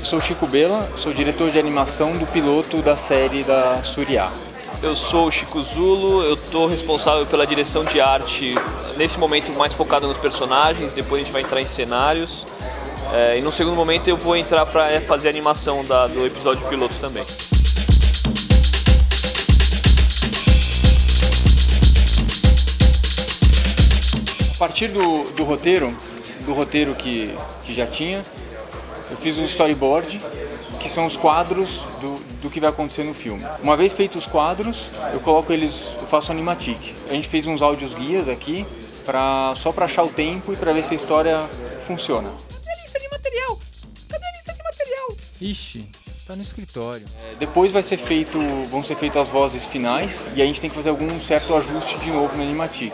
Sou Chico Bela, sou diretor de animação do piloto da série da Suriá. Eu sou o Chico Zulo, eu estou responsável pela direção de arte, nesse momento mais focado nos personagens, depois a gente vai entrar em cenários. E no segundo momento eu vou entrar para fazer a animação do episódio piloto também. A partir do roteiro que já tinha, eu fiz um storyboard, que são os quadros do que vai acontecer no filme. Uma vez feitos os quadros, eu faço animatic. A gente fez uns áudios guias aqui, só para achar o tempo e para ver se a história funciona. Cadê a lista de material? Cadê a lista de material? Ixi, tá no escritório. Depois vão ser feitas as vozes finais e a gente tem que fazer algum certo ajuste de novo no animatic.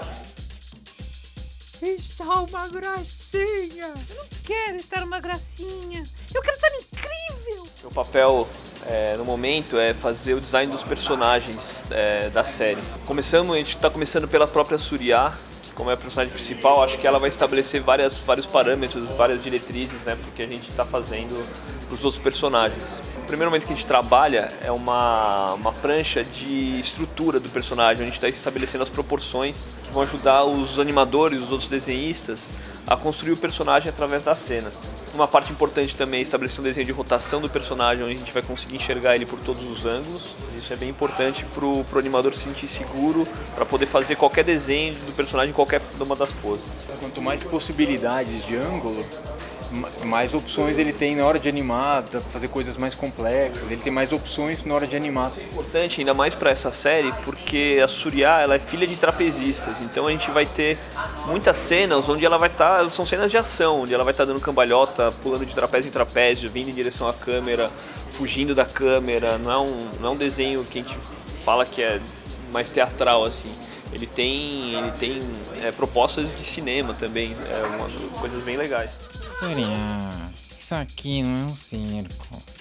Está uma gracinha! Eu não quero estar uma gracinha! Eu quero estar incrível! Meu papel no momento é fazer o design dos personagens da série. A gente está começando pela própria Suriá, que como é a personagem principal, acho que ela vai estabelecer vários parâmetros, várias diretrizes, né, porque a gente está fazendo para os outros personagens. O primeiro momento que a gente trabalha é uma prancha de estrutura do personagem, onde a gente está estabelecendo as proporções que vão ajudar os animadores, os outros desenhistas, a construir o personagem através das cenas. Uma parte importante também é estabelecer um desenho de rotação do personagem, onde a gente vai conseguir enxergar ele por todos os ângulos. Isso é bem importante para o animador se sentir seguro, para poder fazer qualquer desenho do personagem em qualquer uma das poses. Quanto mais possibilidades de ângulo, mais opções ele tem na hora de animar, para fazer coisas mais complexas, ele tem mais opções na hora de animar. É importante ainda mais para essa série, porque a Suriá ela é filha de trapezistas, então a gente vai ter muitas cenas onde ela vai estar, são cenas de ação, onde ela vai estar dando cambalhota, pulando de trapézio em trapézio, vindo em direção à câmera, fugindo da câmera, não é um desenho que a gente fala que é mais teatral assim. Ele tem propostas de cinema também, coisas bem legais. Suriá, isso aqui não é um circo.